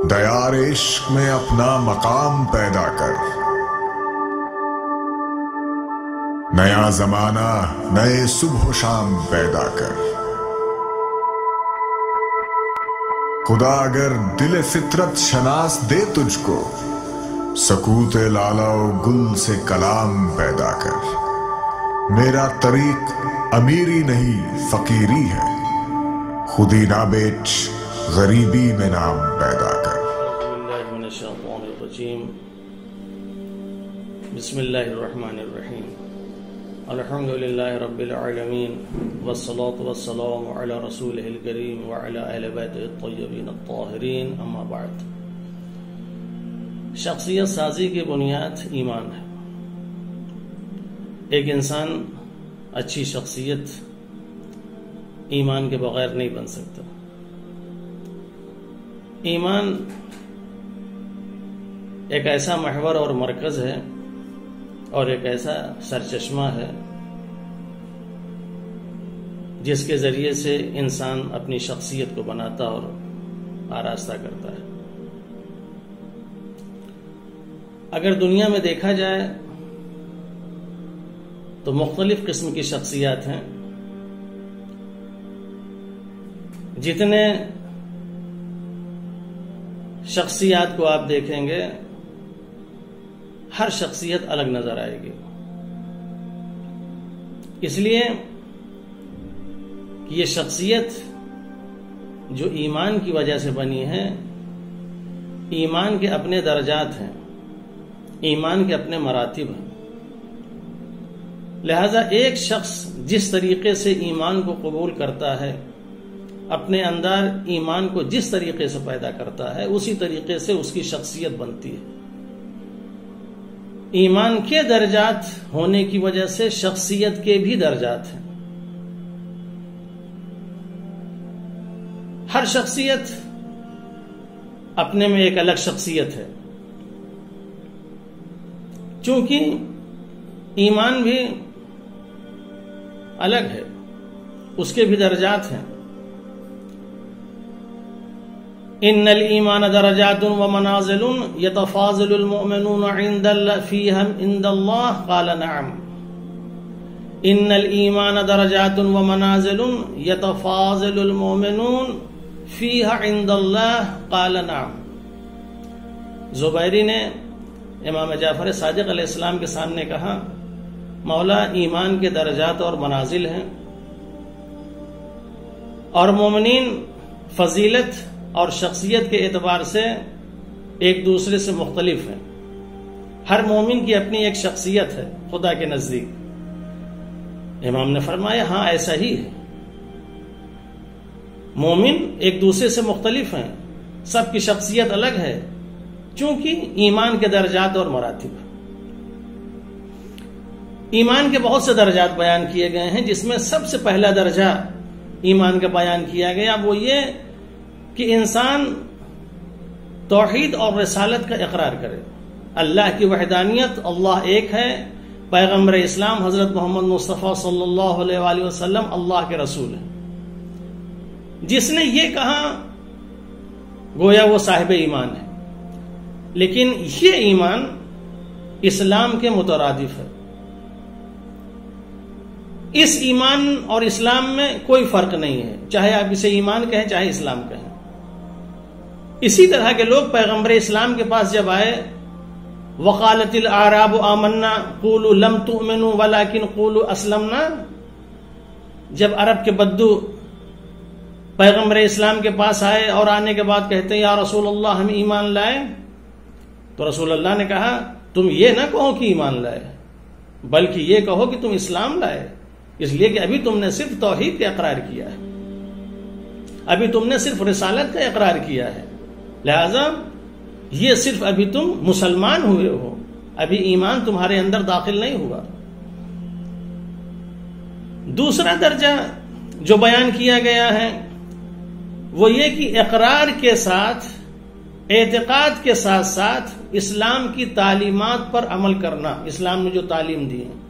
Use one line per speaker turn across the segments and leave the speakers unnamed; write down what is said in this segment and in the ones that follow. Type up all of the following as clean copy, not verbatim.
دیار عشق میں اپنا مقام پیدا کر، نیا زمانہ نئے صبح و شام پیدا کر۔ خدا اگر دل فطرت شناس دے تجھ کو، سکوت لالا و گل سے کلام پیدا کر۔ میرا طریق امیری نہیں فقیری ہے، خودی نہ بیچ غریبی میں نام پیدا کر۔
باللہ من الشیطان الرجیم، بسم اللہ الرحمن الرحیم، الحمدللہ رب العالمین، والصلاة والسلام علی رسولہ الکریم وعلی اہل بیتہ الطیبین الطاہرین، اما بعد۔ شخصیت سازی کی بنیاد ایمان ہے۔ ایک انسان اچھی شخصیت ایمان کے بغیر نہیں بن سکتا۔ ایمان ایک ایسا محور اور مرکز ہے اور ایک ایسا سرچشمہ ہے جس کے ذریعے سے انسان اپنی شخصیت کو بناتا اور آراستہ کرتا ہے۔ اگر دنیا میں دیکھا جائے تو مختلف قسم کی شخصیات ہیں۔ جتنے شخصیات کو آپ دیکھیں گے، ہر شخصیت الگ نظر آئے گی، اس لیے کہ یہ شخصیت جو ایمان کی وجہ سے بنی ہے، ایمان کے اپنے درجات ہیں، ایمان کے اپنے مراتب ہیں۔ لہذا ایک شخص جس طریقے سے ایمان کو قبول کرتا ہے، اپنے اندر ایمان کو جس طریقے سے پیدا کرتا ہے، اسی طریقے سے اس کی شخصیت بنتی ہے۔ ایمان کے درجات ہونے کی وجہ سے شخصیت کے بھی درجات ہیں۔ ہر شخصیت اپنے میں ایک الگ شخصیت ہے، چونکہ ایمان بھی الگ ہے، اس کے بھی درجات ہیں۔ ان الایمان درجات ومنازل يتفاضل المؤمنون عند الله قال نعم۔ ان الایمان درجات ومنازل يتفاضل المؤمنون فيها عند الله قال نعم۔ زبیری نے امام جعفر صادق علیہ السلام کے سامنے کہا، مولا ایمان کے درجات اور منازل ہیں، اور مومنین فضیلت اور شخصیت کے اعتبار سے ایک دوسرے سے مختلف ہیں۔ ہر مومن کی اپنی ایک شخصیت ہے خدا کے نزدیک۔ امام نے فرمایا ہاں ایسا ہی ہے، مومن ایک دوسرے سے مختلف ہیں، سب کی شخصیت الگ ہے، چونکہ ایمان کے درجات اور مراتب۔ ایمان کے بہت سے درجات بیان کیے گئے ہیں، جس میں سب سے پہلا درجہ ایمان کا بیان کیا گیا وہ یہ کہ انسان توحید اور رسالت کا اقرار کرے، اللہ کی وحدانیت، اللہ ایک ہے، پیغمبر اسلام حضرت محمد مصطفیٰ صلی اللہ علیہ وآلہ وسلم اللہ کے رسول ہیں۔ جس نے یہ کہا گویا وہ صاحب ایمان ہے، لیکن یہ ایمان اسلام کے مترادف ہے۔ اس ایمان اور اسلام میں کوئی فرق نہیں ہے، چاہے آپ اسے ایمان کہیں چاہے اسلام کہیں۔ اسی طرح کے لوگ پیغمبر اسلام کے پاس جب آئے، وقالت الاعراب آمنا قولوا لم تؤمنوا ولكن قولوا اسلمنا، جب عرب کے بدو پیغمبر اسلام کے پاس آئے اور آنے کے بعد کہتے ہیں یا رسول اللہ ہم ایمان لائے، تو رسول اللہ نے کہا تم یہ نہ کہو کہ ایمان لائے، بلکہ یہ کہو کہ تم اسلام لائے، اس لیے کہ ابھی تم نے صرف توحید کا اقرار کیا ہے، ابھی تم نے صرف رسالت کا اقرار کیا ہے، لہذا یہ صرف ابھی تم مسلمان ہوئے ہو، ابھی ایمان تمہارے اندر داخل نہیں ہوا۔ دوسرا درجہ جو بیان کیا گیا ہے وہ یہ کہ اقرار کے ساتھ، اعتقاد کے ساتھ ساتھ اسلام کی تعلیمات پر عمل کرنا، اسلام نے جو تعلیم دی ہے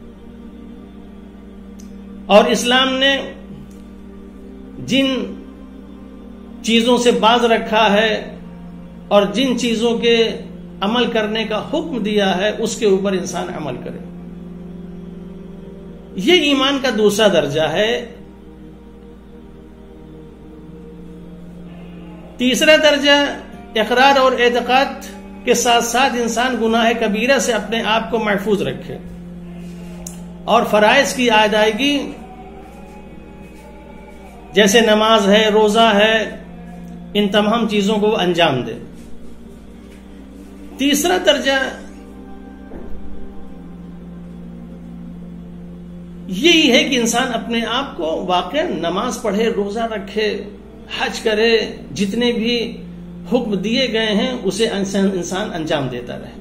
اور اسلام نے جن چیزوں سے باز رکھا ہے اور جن چیزوں کے عمل کرنے کا حکم دیا ہے اس کے اوپر انسان عمل کرے. یہ ایمان کا دوسرا درجہ ہے. تیسرا درجہ اقرار اور اعتقاد کے ساتھ ساتھ انسان گناہ کبیرہ سے اپنے آپ کو محفوظ رکھے اور فرائض کی ادائیگی جیسے نماز ہے، روزہ ہے، ان تمام چیزوں کو انجام دے. تیسرا درجہ یہی ہے کہ انسان اپنے آپ کو واقع نماز پڑھے، روزہ رکھے، حج کرے، جتنے بھی حکم دیے گئے ہیں اسے انسان انجام دیتا رہے.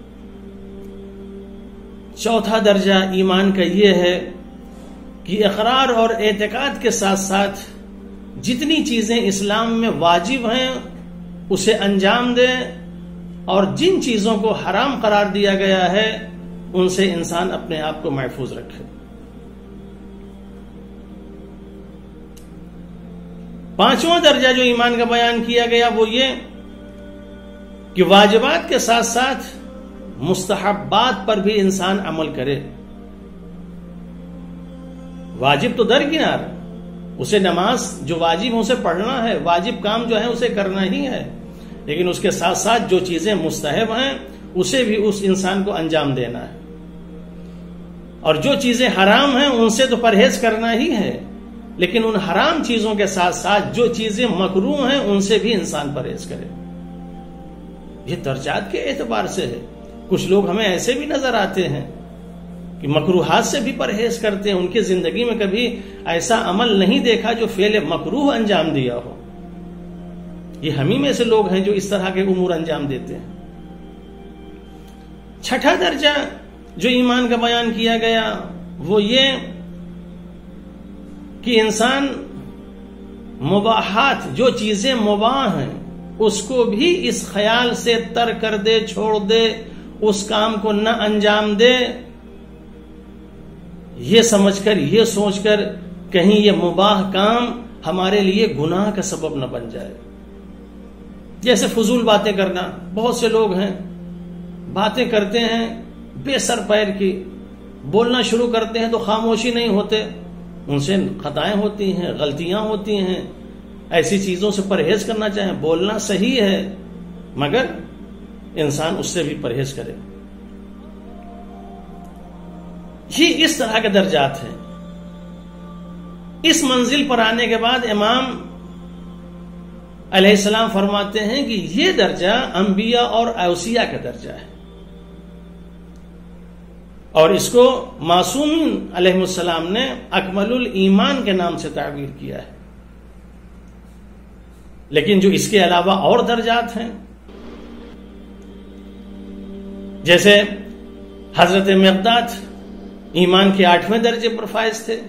چوتھا درجہ ایمان کا یہ ہے کہ اقرار اور اعتقاد کے ساتھ ساتھ جتنی چیزیں اسلام میں واجب ہیں اسے انجام دے اور جن چیزوں کو حرام قرار دیا گیا ہے ان سے انسان اپنے آپ کو محفوظ رکھے. پانچواں درجہ جو ایمان کا بیان کیا گیا وہ یہ کہ واجبات کے ساتھ ساتھ مستحبات پر بھی انسان عمل کرے. واجب تو درکنار، اسے نماز جو واجب اسے پڑھنا ہے، واجب کام جو ہے اسے کرنا ہی ہے، لیکن اس کے ساتھ ساتھ جو چیزیں مستحب ہیں اسے بھی اس انسان کو انجام دینا ہے. اور جو چیزیں حرام ہیں ان سے تو پرہیز کرنا ہی ہے، لیکن ان حرام چیزوں کے ساتھ ساتھ جو چیزیں مکروہ ہیں ان سے بھی انسان پرہیز کرے. یہ درجات کے اعتبار سے ہے. کچھ لوگ ہمیں ایسے بھی نظر آتے ہیں کہ مکروہات سے بھی پرہیز کرتے ہیں، ان کی زندگی میں کبھی ایسا عمل نہیں دیکھا جو فعل مکروہ انجام دیا ہو. یہ ہمیں میں سے لوگ ہیں جو اس طرح کے امور انجام دیتے ہیں. چھٹا درجہ جو ایمان کا بیان کیا گیا وہ یہ کہ انسان مباحات، جو چیزیں مباح ہیں اس کو بھی اس خیال سے ترک کر دے، چھوڑ دے، اس کام کو نہ انجام دے، یہ سمجھ کر، یہ سوچ کر کہیں یہ مباح کام ہمارے لیے گناہ کا سبب نہ بن جائے. جیسے فضول باتیں کرنا، بہت سے لوگ ہیں باتیں کرتے ہیں بے سر پیر کی، بولنا شروع کرتے ہیں تو خاموشی نہیں ہوتے، ان سے خطائیں ہوتی ہیں، غلطیاں ہوتی ہیں. ایسی چیزوں سے پرہیز کرنا چاہیں. بولنا صحیح ہے مگر انسان اس سے بھی پرہیز کرے. یہ اس طرح کے درجات ہیں. اس منزل پر آنے کے بعد امام علیہ السلام فرماتے ہیں کہ یہ درجہ انبیاء اور اوصیاء کا درجہ ہے، اور اس کو معصومین علیہ السلام نے اکمل الایمان کے نام سے تعبیر کیا ہے. لیکن جو اس کے علاوہ اور درجات ہیں، جیسے حضرت مقداد ایمان کے 8ویں درجے پر فائز تھے،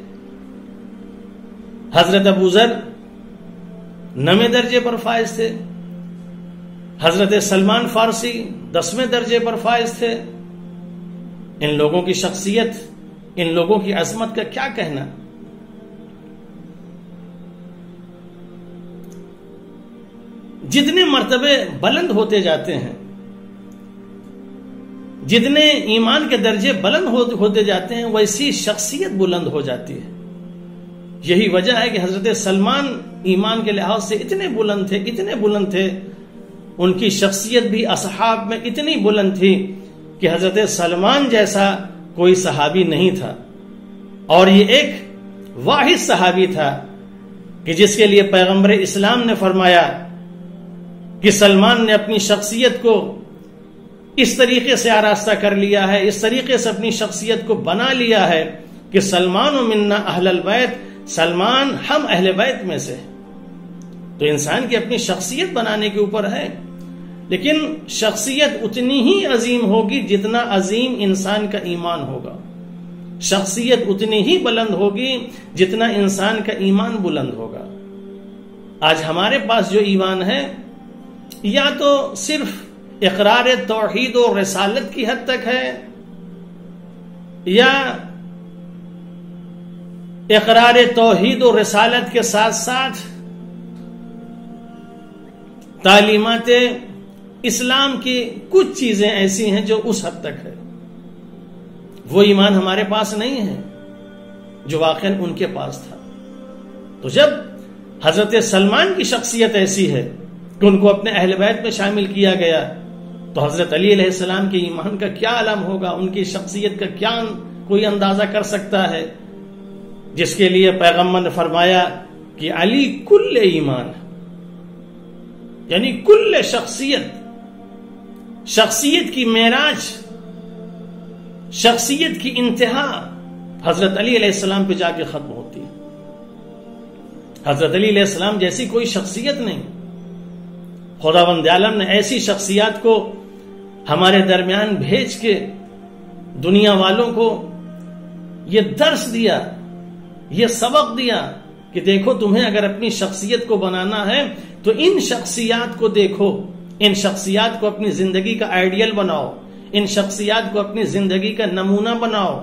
حضرت ابو ذر 9ویں درجے پر فائز تھے، حضرت سلمان فارسی 10ویں درجے پر فائز تھے. ان لوگوں کی شخصیت، ان لوگوں کی عظمت کا کیا کہنا. جتنے مرتبے بلند ہوتے جاتے ہیں، جتنے ایمان کے درجے بلند ہوتے جاتے ہیں ویسی شخصیت بلند ہو جاتی ہے. یہی وجہ ہے کہ حضرت سلمان ایمان کے لحاظ سے اتنے بلند تھے، ان کی شخصیت بھی اصحاب میں اتنی بلند تھی کہ حضرت سلمان جیسا کوئی صحابی نہیں تھا. اور یہ ایک واحد صحابی تھا کہ جس کے لیے پیغمبر اسلام نے فرمایا کہ سلمان نے اپنی شخصیت کو اس طریقے سے آراستہ کر لیا ہے، اس طریقے سے اپنی شخصیت کو بنا لیا ہے کہ سلمان منا اہل البیت، سلمان ہم اہل بیت میں سے. تو انسان کی اپنی شخصیت بنانے کے اوپر ہے، لیکن شخصیت اتنی ہی عظیم ہوگی جتنا عظیم انسان کا ایمان ہوگا. شخصیت اتنی ہی بلند ہوگی جتنا انسان کا ایمان بلند ہوگا. آج ہمارے پاس جو ایمان ہے یا تو صرف اقرار توحید و رسالت کی حد تک ہے، یا اقرار توحید و رسالت کے ساتھ ساتھ تعلیمات اسلام کی کچھ چیزیں ایسی ہیں جو اس حد تک ہے، وہ ایمان ہمارے پاس نہیں ہے جو واقعاً ان کے پاس تھا۔ تو جب حضرت سلمان کی شخصیت ایسی ہے کہ ان کو اپنے اہل بیت میں شامل کیا گیا، تو حضرت علی علیہ السلام کے ایمان کا کیا علم ہوگا، ان کی شخصیت کا کیا کوئی اندازہ کر سکتا ہے، جس کے لیے پیغمبر نے فرمایا کہ علی کل ایمان، یعنی کل شخصیت کی معراج، شخصیت کی انتہا حضرت علی علیہ السلام پہ جا کے ختم ہوتی ہے۔ حضرت علی علیہ السلام جیسی کوئی شخصیت نہیں۔ خداوند عالم نے ایسی شخصیات کو ہمارے درمیان بھیج کے دنیا والوں کو یہ درس دیا، یہ سبق دیا کہ دیکھو تمہیں اگر اپنی شخصیت کو بنانا ہے تو ان شخصیات کو دیکھو، ان شخصیات کو اپنی زندگی کا آئیڈیل بناؤ، ان شخصیات کو اپنی زندگی کا نمونہ بناؤ۔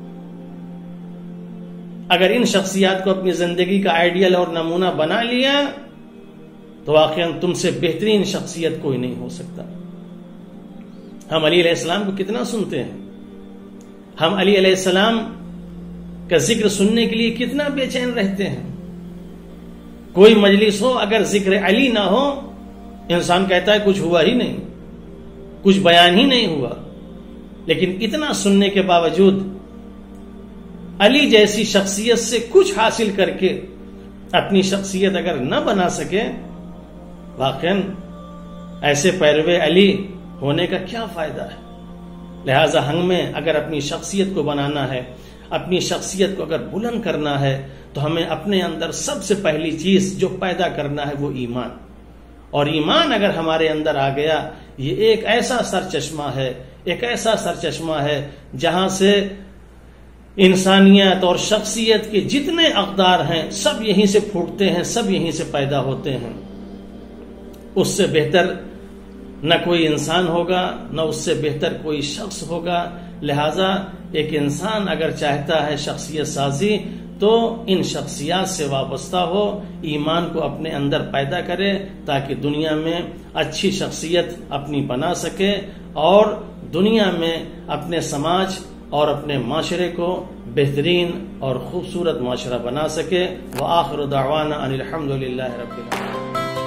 اگر ان شخصیات کو اپنی زندگی کا آئیڈیل اور نمونہ بنا لیا تو واقعاً تم سے بہترین شخصیت کوئی نہیں ہو سکتا۔ ہم علی علیہ السلام کو کتنا سنتے ہیں، ہم علی علیہ السلام کا ذکر سننے کے لیے کتنا بے چین رہتے ہیں۔ کوئی مجلس ہو اگر ذکر علی نہ ہو، انسان کہتا ہے کچھ ہوا ہی نہیں، کچھ بیان ہی نہیں ہوا۔ لیکن اتنا سننے کے باوجود علی جیسی شخصیت سے کچھ حاصل کر کے اپنی شخصیت اگر نہ بنا سکے، واقعاً ایسے پیرو علی ہونے کا کیا فائدہ ہے؟ لہذا ہمیں اگر اپنی شخصیت کو بنانا ہے، اپنی شخصیت کو اگر بلند کرنا ہے، تو ہمیں اپنے اندر سب سے پہلی چیز جو پیدا کرنا ہے وہ ایمان۔ اور ایمان اگر ہمارے اندر آ گیا، یہ ایک ایسا سرچشمہ ہے، ایک ایسا سرچشمہ ہے جہاں سے انسانیت اور شخصیت کے جتنے اقدار ہیں سب یہیں سے پھوٹتے ہیں، سب یہیں سے پیدا ہوتے ہیں۔ اس سے بہتر نہ کوئی انسان ہوگا، نہ اس سے بہتر کوئی شخص ہوگا۔ لہذا ایک انسان اگر چاہتا ہے شخصیت سازی تو ان شخصیات سے وابستہ ہو، ایمان کو اپنے اندر پیدا کرے تاکہ دنیا میں اچھی شخصیت اپنی بنا سکے اور دنیا میں اپنے سماج اور اپنے معاشرے کو بہترین اور خوبصورت معاشرہ بنا سکے۔ وآخر دعوانا ان الحمد للہ رب العالمین۔